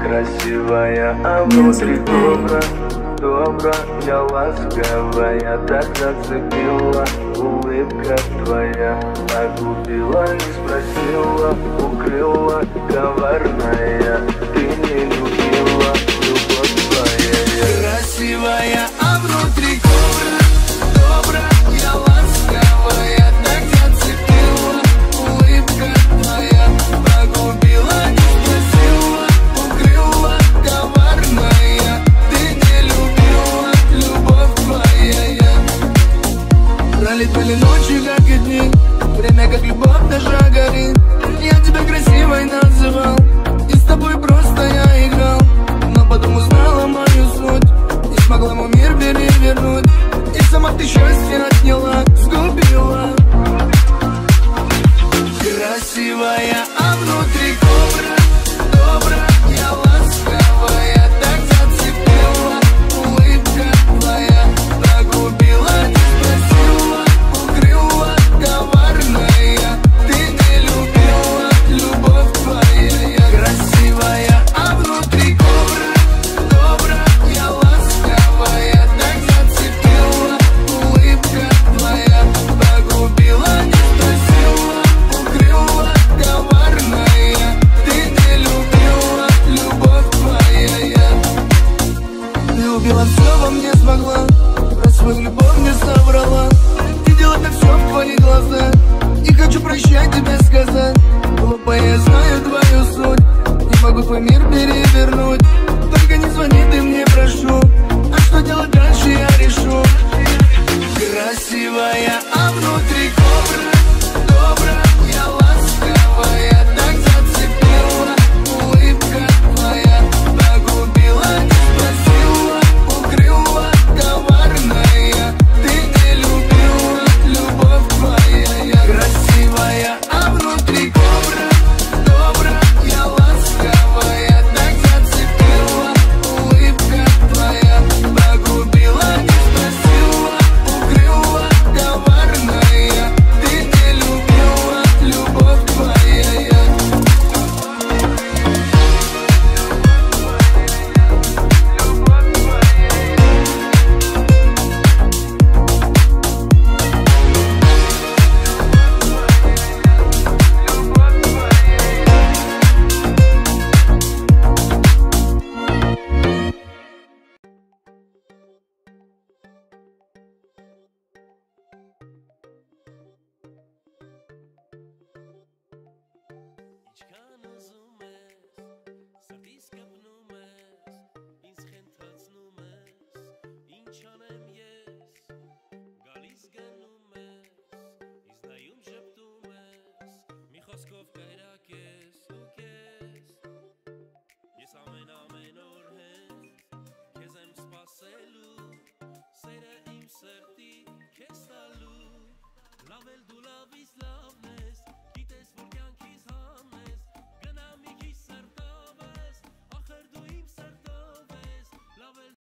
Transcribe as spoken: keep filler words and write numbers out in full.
Красивая, а внутри добра, добра, я ласковая, так зацепила. Улыбка твоя погубила, не спросила, укрыла, коварная. Ты не любила, любовь твоя. Красивая, а внутри добра, добра, я ласковая, так зацепила. Улыбка твоя погубила, не спросила, укрыла, коварная. Ты не любила, любовь твоя. Пролетали ночи, как и дни, время как любовь даже горит. Я тебя красивой называл, и с тобой просто я играл. Но потом узнала мою суть, не смогла мой мир перевернуть. И сама ты счастье отняла, сгубила. Красивая, а внутри добра, добра, я ласковая, так зацепила. Улыбка твоя погубила, не спросила, укрыла, коварная. Ты не любила, любовь твоя. Красивая, а внутри добра, добра, я ласковая, так зацепила. Улыбка твоя погубила, не спросила, укрыла, коварная. Ты не любила, любовь твоя. Ты убила все во мне, смогла, про свою любовь не соврала. Видела так все в твоих глазах, не хочу прощать тебе сказать. Глупая, я знаю твою суть, не могу твой мир перевернуть. Только не звони ты мне, прошу, а что делать дальше я решу. Красивая, а внутри добра, добра, я ласковая, так зацепила. Улыбка твоя погубила, не спросила, укрыла, коварная. Ты не любила, любовь твоя. Красивая, а внутри добра, добра, я ласковая, так зацепила. Улыбка твоя погубила, не спросила, укрыла, коварная. Ты не любила, любовь твоя. Ich kann nur so mes, sardiskap nu mes, inskhent hats nu mes, inchanem yes, galisgen nu mes, iznayum sheptu mes, mikhoskov kairakes, ukes, yes amen amen orhen, kezem spaselu, seire im ser